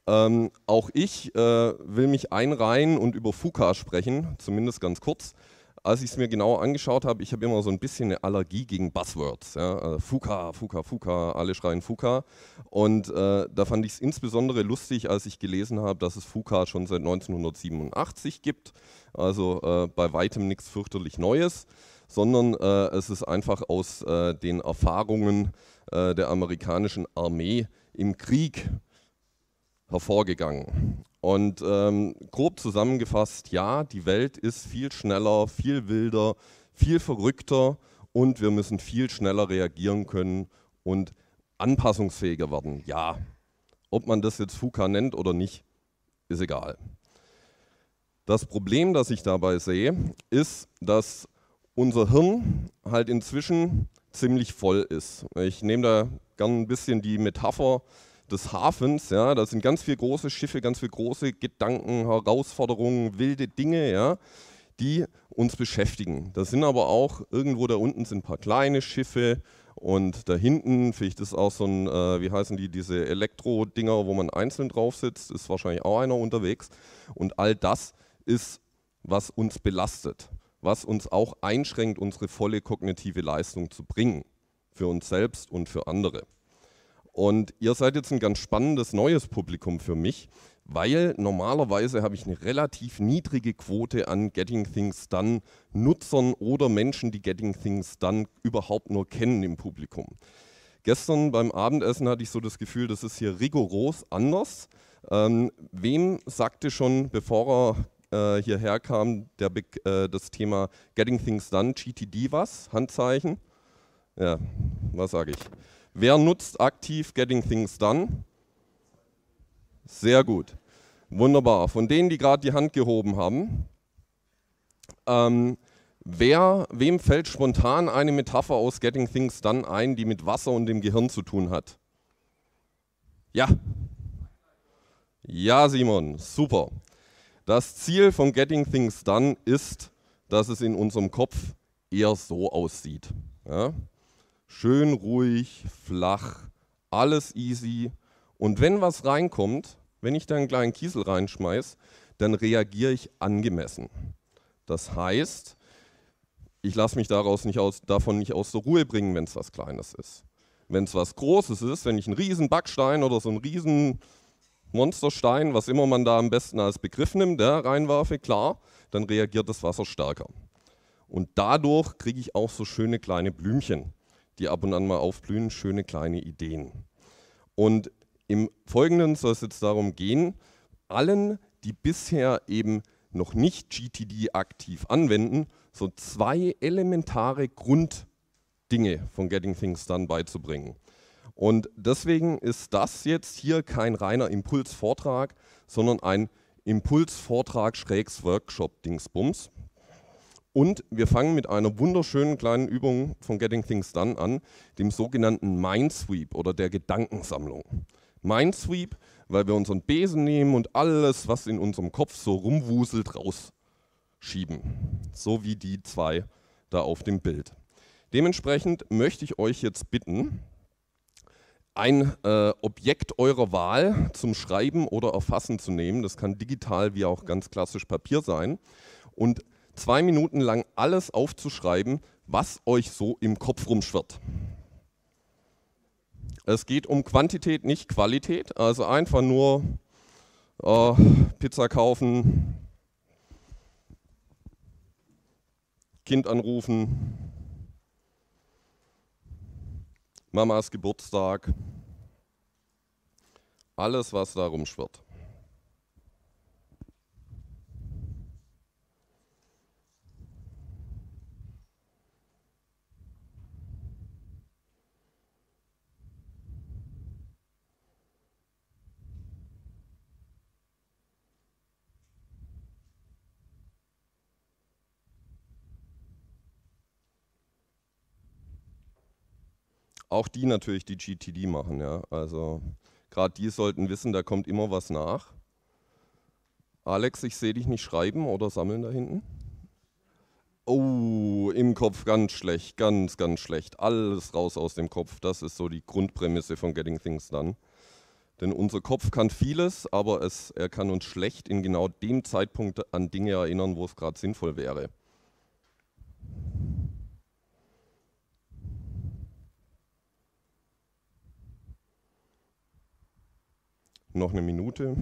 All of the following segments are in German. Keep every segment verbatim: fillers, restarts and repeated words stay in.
Ähm, auch ich äh, will mich einreihen und über FUKA sprechen, zumindest ganz kurz. Als ich es mir genauer angeschaut habe, ich habe immer so ein bisschen eine Allergie gegen Buzzwords. Ja? Also FUKA, FUKA, FUKA, alle schreien FUKA. Und äh, da fand ich es insbesondere lustig, als ich gelesen habe, dass es FUKA schon seit neunzehnhundertsiebenundachtzig gibt. Also äh, bei weitem nichts fürchterlich Neues, sondern äh, es ist einfach aus äh, den Erfahrungen äh, der amerikanischen Armee im Krieg hervorgegangen. Und ähm, grob zusammengefasst, ja, die Welt ist viel schneller, viel wilder, viel verrückter und wir müssen viel schneller reagieren können und anpassungsfähiger werden. Ja, ob man das jetzt FUKA nennt oder nicht, ist egal. Das Problem, das ich dabei sehe, ist, dass unser Hirn halt inzwischen ziemlich voll ist. Ich nehme da gern ein bisschen die Metapher des Hafens, ja, da sind ganz viele große Schiffe, ganz viele große Gedanken, Herausforderungen, wilde Dinge, ja, die uns beschäftigen. Das sind aber auch, irgendwo da unten sind ein paar kleine Schiffe und da hinten, vielleicht ist auch so ein, äh, wie heißen die, diese Elektro-Dinger, wo man einzeln drauf sitzt, ist wahrscheinlich auch einer unterwegs. Und all das ist, was uns belastet, was uns auch einschränkt, unsere volle kognitive Leistung zu bringen, für uns selbst und für andere. Und ihr seid jetzt ein ganz spannendes neues Publikum für mich, weil normalerweise habe ich eine relativ niedrige Quote an Getting Things Done Nutzern oder Menschen, die Getting Things Done überhaupt nur kennen im Publikum. Gestern beim Abendessen hatte ich so das Gefühl, das ist hier rigoros anders. Ähm, wem sagte schon, bevor er äh, hierher kam, der, äh, das Thema Getting Things Done, G T D was? Handzeichen? Ja, was sage ich? Wer nutzt aktiv Getting Things Done? Sehr gut. Wunderbar. Von denen, die gerade die Hand gehoben haben, ähm, wer, wem fällt spontan eine Metapher aus Getting Things Done ein, die mit Wasser und dem Gehirn zu tun hat? Ja. Ja, Simon, super. Das Ziel von Getting Things Done ist, dass es in unserem Kopf eher so aussieht. Ja? Schön ruhig, flach, alles easy. Und wenn was reinkommt, wenn ich da einen kleinen Kiesel reinschmeiß, dann reagiere ich angemessen. Das heißt, ich lasse mich daraus nicht aus, davon nicht aus der Ruhe bringen, wenn es was Kleines ist. Wenn es was Großes ist, wenn ich einen riesen Backstein oder so einen riesen Monsterstein, was immer man da am besten als Begriff nimmt, ja, reinwerfe, klar, dann reagiert das Wasser stärker. Und dadurch kriege ich auch so schöne kleine Blümchen, die ab und an mal aufblühen, schöne kleine Ideen. Und im Folgenden soll es jetzt darum gehen, allen, die bisher eben noch nicht G T D aktiv anwenden, so zwei elementare Grunddinge von Getting Things Done beizubringen. Und deswegen ist das jetzt hier kein reiner Impulsvortrag, sondern ein Impulsvortrag-Workshop-Dingsbums. Und wir fangen mit einer wunderschönen kleinen Übung von Getting Things Done an, dem sogenannten Mindsweep oder der Gedankensammlung. Mindsweep, weil wir unseren Besen nehmen und alles, was in unserem Kopf so rumwuselt, rausschieben. So wie die zwei da auf dem Bild. Dementsprechend möchte ich euch jetzt bitten, ein äh, Objekt eurer Wahl zum Schreiben oder Erfassen zu nehmen. Das kann digital wie auch ganz klassisch Papier sein. Und zwei Minuten lang alles aufzuschreiben, was euch so im Kopf rumschwirrt. Es geht um Quantität, nicht Qualität. Also einfach nur äh, Pizza kaufen, Kind anrufen, Mamas Geburtstag, alles, was da rumschwirrt. Auch die natürlich, die G T D machen, ja. Also gerade die sollten wissen, da kommt immer was nach. Alex, ich sehe dich nicht schreiben oder sammeln da hinten. Oh, im Kopf ganz schlecht, ganz, ganz schlecht. Alles raus aus dem Kopf. Das ist so die Grundprämisse von Getting Things Done. Denn unser Kopf kann vieles, aber es, er kann uns schlecht in genau dem Zeitpunkt an Dinge erinnern, wo es gerade sinnvoll wäre. Noch eine Minute.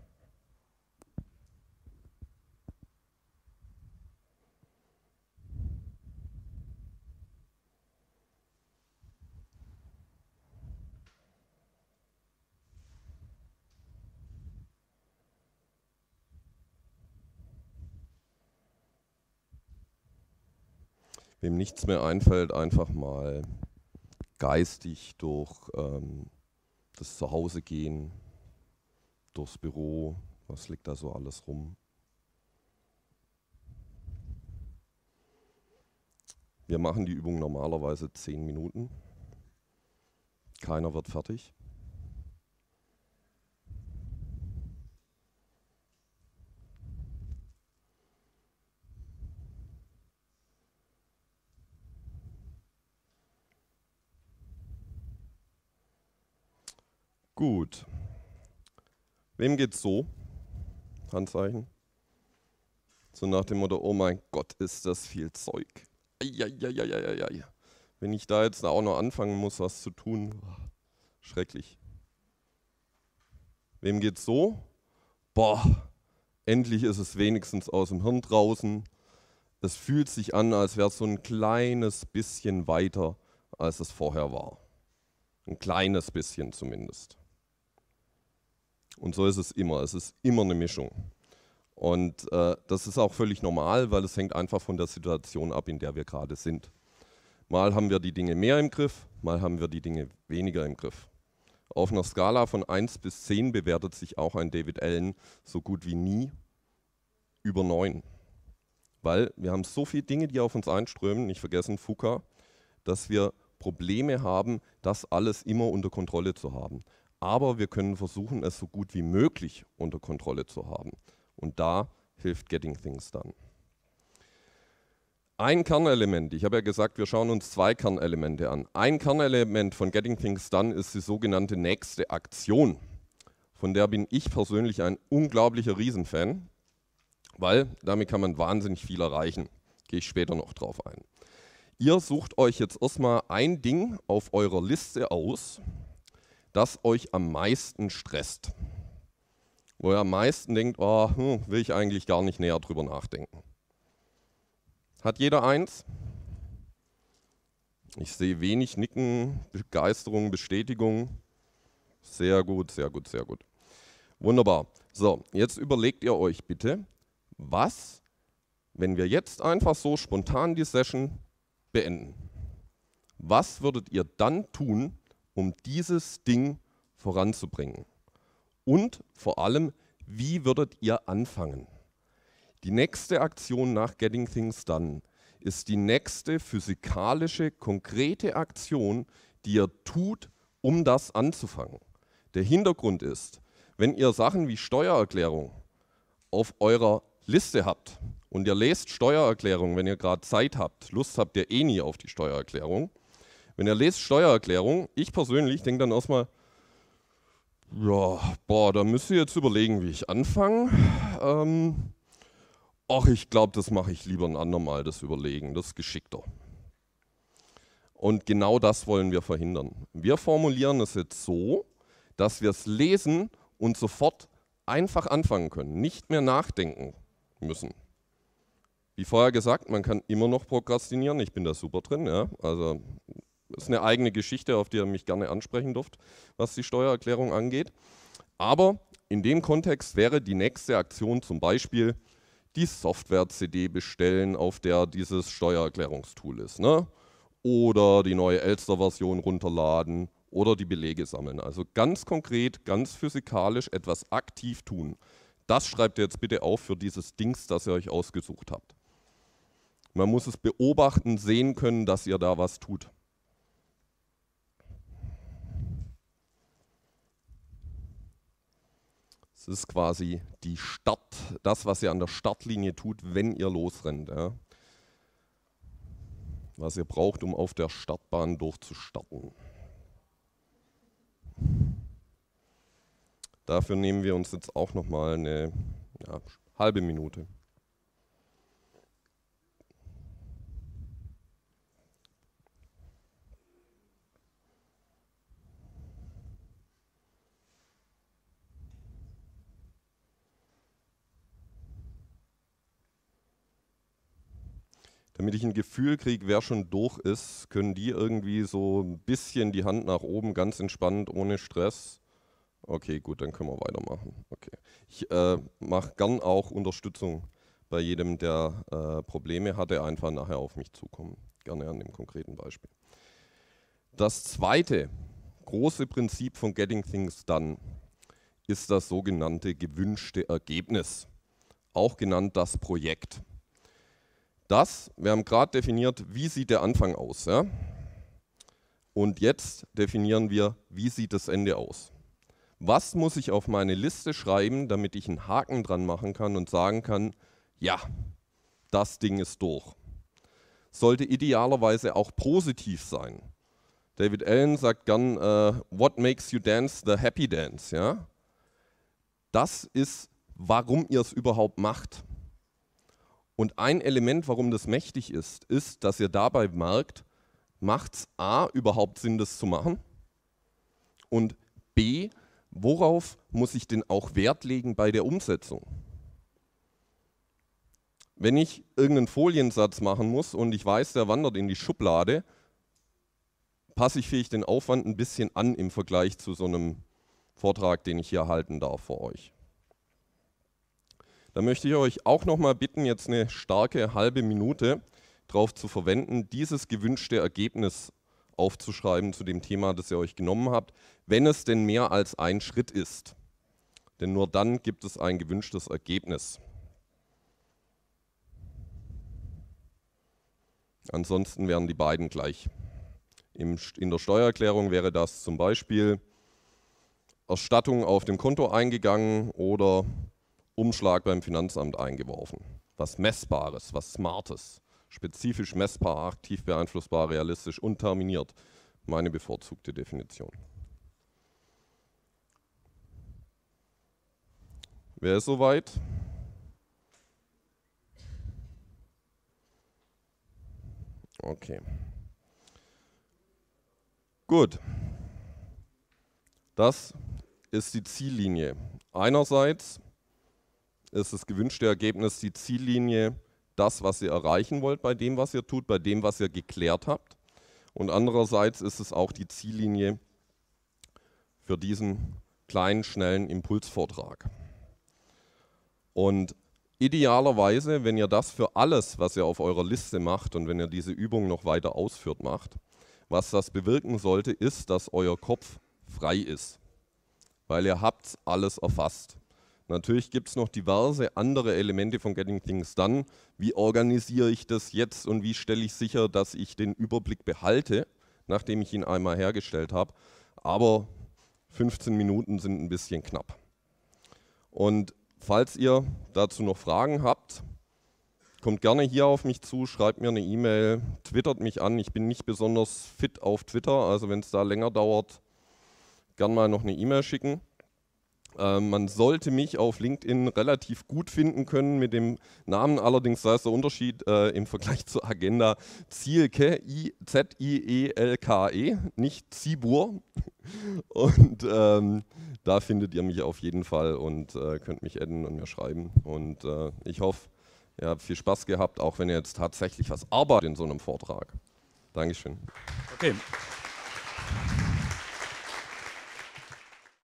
Wem nichts mehr einfällt, einfach mal geistig durch ähm, das Zuhause gehen, durchs Büro, was liegt da so alles rum. Wir machen die Übung normalerweise zehn Minuten. Keiner wird fertig. Gut. Wem geht's so? Handzeichen. So nach dem Motto, oh mein Gott, ist das viel Zeug. Eieieiei. Wenn ich da jetzt auch noch anfangen muss, was zu tun, schrecklich. Wem geht's so? Boah, endlich ist es wenigstens aus dem Hirn draußen. Es fühlt sich an, als wäre es so ein kleines bisschen weiter, als es vorher war. Ein kleines bisschen zumindest. Und so ist es immer. Es ist immer eine Mischung. Und äh, das ist auch völlig normal, weil es hängt einfach von der Situation ab, in der wir gerade sind. Mal haben wir die Dinge mehr im Griff, mal haben wir die Dinge weniger im Griff. Auf einer Skala von eins bis zehn bewertet sich auch ein David Allen so gut wie nie über neun. Weil wir haben so viele Dinge, die auf uns einströmen, nicht vergessen Foucault, dass wir Probleme haben, das alles immer unter Kontrolle zu haben. Aber wir können versuchen, es so gut wie möglich unter Kontrolle zu haben. Und da hilft Getting Things Done. Ein Kernelement, ich habe ja gesagt, wir schauen uns zwei Kernelemente an. Ein Kernelement von Getting Things Done ist die sogenannte nächste Aktion. Von der bin ich persönlich ein unglaublicher Riesenfan, weil damit kann man wahnsinnig viel erreichen. Gehe ich später noch drauf ein. Ihr sucht euch jetzt erstmal ein Ding auf eurer Liste aus, das euch am meisten stresst. Wo ihr am meisten denkt, oh, hm, will ich eigentlich gar nicht näher drüber nachdenken. Hat jeder eins? Ich sehe wenig Nicken, Begeisterung, Bestätigung. Sehr gut, sehr gut, sehr gut. Wunderbar. So, jetzt überlegt ihr euch bitte, was, wenn wir jetzt einfach so spontan die Session beenden, was würdet ihr dann tun, um dieses Ding voranzubringen? Und vor allem, wie würdet ihr anfangen? Die nächste Aktion nach Getting Things Done ist die nächste physikalische, konkrete Aktion, die ihr tut, um das anzufangen. Der Hintergrund ist, wenn ihr Sachen wie Steuererklärung auf eurer Liste habt und ihr lest Steuererklärung, wenn ihr gerade Zeit habt, Lust habt ihr eh nie auf die Steuererklärung. Wenn ihr lest Steuererklärung, ich persönlich denke dann erstmal, ja, boah, da müsst ihr jetzt überlegen, wie ich anfange. Ähm, ach, ich glaube, das mache ich lieber ein andermal, das Überlegen, das ist geschickter. Und genau das wollen wir verhindern. Wir formulieren es jetzt so, dass wir es lesen und sofort einfach anfangen können, nicht mehr nachdenken müssen. Wie vorher gesagt, man kann immer noch prokrastinieren, ich bin da super drin, ja, also das ist eine eigene Geschichte, auf die ihr mich gerne ansprechen dürft, was die Steuererklärung angeht. Aber in dem Kontext wäre die nächste Aktion zum Beispiel die Software-C D bestellen, auf der dieses Steuererklärungstool ist. Ne? Oder die neue Elster-Version runterladen oder die Belege sammeln. Also ganz konkret, ganz physikalisch etwas aktiv tun. Das schreibt ihr jetzt bitte auf für dieses Dings, das ihr euch ausgesucht habt. Man muss es beobachten, sehen können, dass ihr da was tut. Es ist quasi die Start, das, was ihr an der Startlinie tut, wenn ihr losrennt. Ja. Was ihr braucht, um auf der Startbahn durchzustarten. Dafür nehmen wir uns jetzt auch nochmal eine ja, halbe Minute. Damit ich ein Gefühl kriege, wer schon durch ist, können die irgendwie so ein bisschen die Hand nach oben, ganz entspannt, ohne Stress. Okay, gut, dann können wir weitermachen. Okay. Ich äh, mache gern auch Unterstützung bei jedem, der äh, Probleme hatte, einfach nachher auf mich zukommen. Gerne an dem konkreten Beispiel. Das zweite große Prinzip von Getting Things Done ist das sogenannte gewünschte Ergebnis, auch genannt das Projekt. Das, wir haben gerade definiert, wie sieht der Anfang aus. Ja? Und jetzt definieren wir, wie sieht das Ende aus. Was muss ich auf meine Liste schreiben, damit ich einen Haken dran machen kann und sagen kann, ja, das Ding ist durch. Sollte idealerweise auch positiv sein. David Allen sagt gern, uh, what makes you dance the happy dance. Ja? Das ist, warum ihr es überhaupt macht. Und ein Element, warum das mächtig ist, ist, dass ihr dabei merkt, macht es A, überhaupt Sinn, das zu machen? Und B, worauf muss ich denn auch Wert legen bei der Umsetzung? Wenn ich irgendeinen Foliensatz machen muss und ich weiß, der wandert in die Schublade, passe ich vielleicht den Aufwand ein bisschen an im Vergleich zu so einem Vortrag, den ich hier halten darf vor euch. Da möchte ich euch auch noch mal bitten, jetzt eine starke halbe Minute darauf zu verwenden, dieses gewünschte Ergebnis aufzuschreiben zu dem Thema, das ihr euch genommen habt, wenn es denn mehr als ein Schritt ist. Denn nur dann gibt es ein gewünschtes Ergebnis. Ansonsten wären die beiden gleich. In der Steuererklärung wäre das zum Beispiel Erstattung auf dem Konto eingegangen oder Umschlag beim Finanzamt eingeworfen. Was Messbares, was Smartes, spezifisch messbar, aktiv beeinflussbar, realistisch und terminiert. Meine bevorzugte Definition. Wer ist soweit? Okay. Gut. Das ist die Ziellinie. Einerseits ist das gewünschte Ergebnis die Ziellinie, das, was ihr erreichen wollt bei dem, was ihr tut, bei dem, was ihr geklärt habt. Und andererseits ist es auch die Ziellinie für diesen kleinen, schnellen Impulsvortrag. Und idealerweise, wenn ihr das für alles, was ihr auf eurer Liste macht und wenn ihr diese Übung noch weiter ausführt macht, was das bewirken sollte, ist, dass euer Kopf frei ist, weil ihr habt alles erfasst. Natürlich gibt es noch diverse andere Elemente von Getting Things Done. Wie organisiere ich das jetzt und wie stelle ich sicher, dass ich den Überblick behalte, nachdem ich ihn einmal hergestellt habe. Aber fünfzehn Minuten sind ein bisschen knapp. Und falls ihr dazu noch Fragen habt, kommt gerne hier auf mich zu, schreibt mir eine E-Mail, twittert mich an. Ich bin nicht besonders fit auf Twitter, also wenn es da länger dauert, gerne mal noch eine E-Mail schicken. Ähm, man sollte mich auf LinkedIn relativ gut finden können mit dem Namen, allerdings da ist der Unterschied äh, im Vergleich zur Agenda Zielke, Z I E L K E, nicht Zibur. Und ähm, da findet ihr mich auf jeden Fall und äh, könnt mich adden und mir schreiben. Und äh, ich hoffe, ihr habt viel Spaß gehabt, auch wenn ihr jetzt tatsächlich was arbeitet in so einem Vortrag. Dankeschön. Okay.